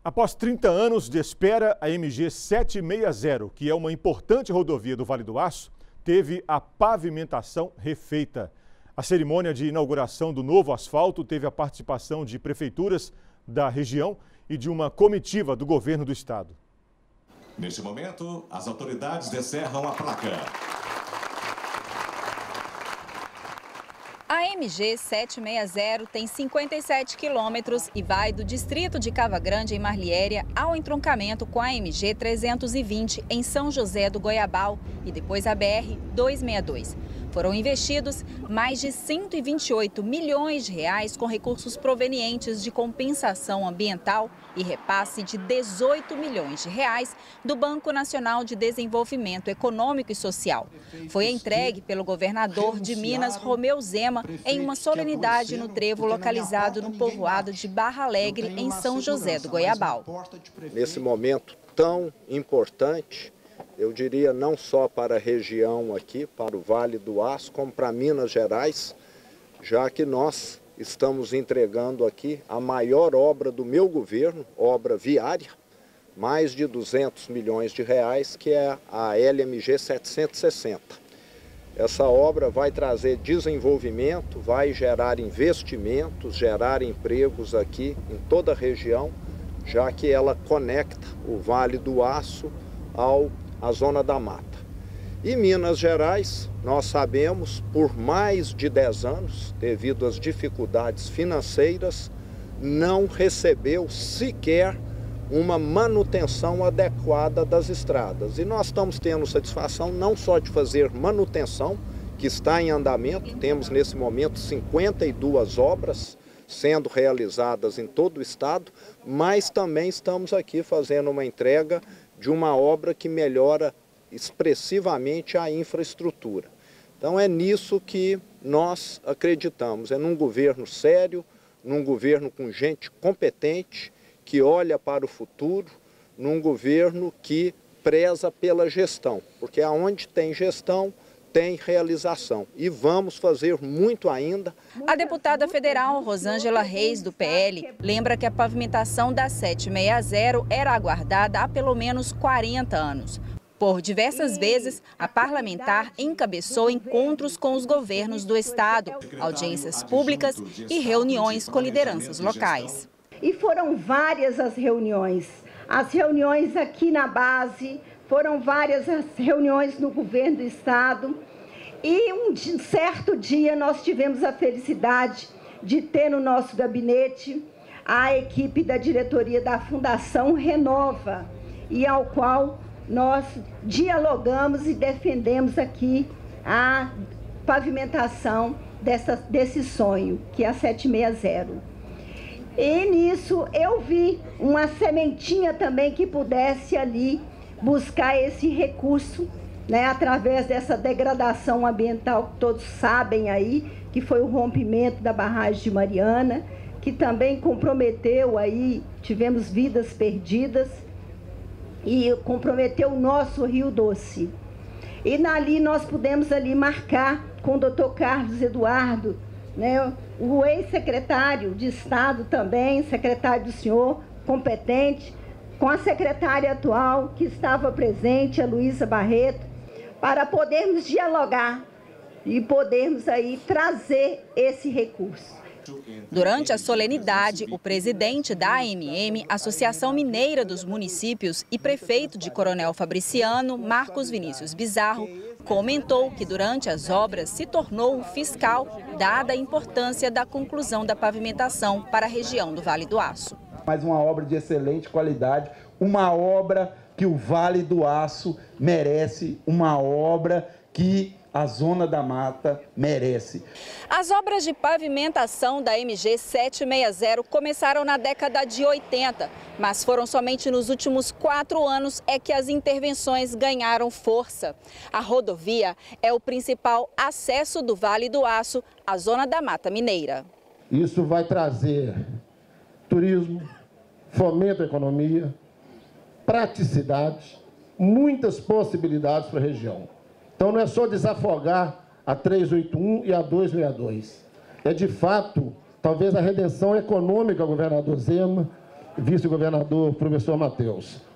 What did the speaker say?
Após 30 anos de espera, a MG 760, que é uma importante rodovia do Vale do Aço, teve a pavimentação refeita. A cerimônia de inauguração do novo asfalto teve a participação de prefeituras da região e de uma comitiva do governo do estado. Neste momento, as autoridades descerram a placa. A MG 760 tem 57 quilômetros e vai do distrito de Cava Grande, em Marliéria, ao entroncamento com a MG 320 em São José do Goiabal e depois a BR 262. Foram investidos mais de 128 milhões de reais com recursos provenientes de compensação ambiental e repasse de 18 milhões de reais do Banco Nacional de Desenvolvimento Econômico e Social. Foi entregue pelo governador de Minas, Romeu Zema, em uma solenidade no trevo localizado no povoado de Barra Alegre, em São José do Goiabal. Nesse momento tão importante, eu diria não só para a região aqui, para o Vale do Aço, como para Minas Gerais, já que nós estamos entregando aqui a maior obra do meu governo, obra viária, mais de 200 milhões de reais, que é a LMG 760. Essa obra vai trazer desenvolvimento, vai gerar investimentos, gerar empregos aqui em toda a região, já que ela conecta o Vale do Aço à Zona da Mata. E Minas Gerais, nós sabemos, por mais de 10 anos, devido às dificuldades financeiras, não recebeu sequer uma manutenção adequada das estradas. E nós estamos tendo satisfação não só de fazer manutenção, que está em andamento, temos nesse momento 52 obras sendo realizadas em todo o estado, mas também estamos aqui fazendo uma entrega de uma obra que melhora expressivamente a infraestrutura. Então é nisso que nós acreditamos, é num governo sério, num governo com gente competente, que olha para o futuro, num governo que preza pela gestão, porque aonde tem gestão, tem realização. E vamos fazer muito ainda. A deputada federal Rosângela Reis, do PL, lembra que a pavimentação da 760 era aguardada há pelo menos 40 anos. Por diversas vezes, a parlamentar encabeçou encontros com os governos do estado, audiências públicas e reuniões com lideranças locais. E foram várias as reuniões aqui na base, foram várias as reuniões no governo do estado. E um certo dia nós tivemos a felicidade de ter no nosso gabinete a equipe da diretoria da Fundação Renova, e ao qual nós dialogamos e defendemos aqui a pavimentação desse sonho, que é a 760. E nisso eu vi uma sementinha também que pudesse ali buscar esse recurso, né, através dessa degradação ambiental que todos sabem aí, que foi o rompimento da barragem de Mariana, que também comprometeu aí, tivemos vidas perdidas, e comprometeu o nosso Rio Doce. E ali nós pudemos ali marcar com o doutor Carlos Eduardo, né, o ex-secretário de Estado também, secretário do senhor, competente, com a secretária atual que estava presente, a Luísa Barreto, para podermos dialogar e podermos aí trazer esse recurso. Durante a solenidade, o presidente da AMM, Associação Mineira dos Municípios, e prefeito de Coronel Fabriciano, Marcos Vinícius Bizarro, comentou que durante as obras se tornou um fiscal, dada a importância da conclusão da pavimentação para a região do Vale do Aço. Mais uma obra de excelente qualidade, uma obra que o Vale do Aço merece, uma obra que a Zona da Mata merece. As obras de pavimentação da MG 760 começaram na década de 80, mas foram somente nos últimos 4 anos é que as intervenções ganharam força. A rodovia é o principal acesso do Vale do Aço à Zona da Mata Mineira. Isso vai trazer turismo, fomento à economia, praticidade, muitas possibilidades para a região. Então não é só desafogar a 381 e a 262. É de fato, talvez a redenção econômica, governador Zema, vice-governador, professor Matheus.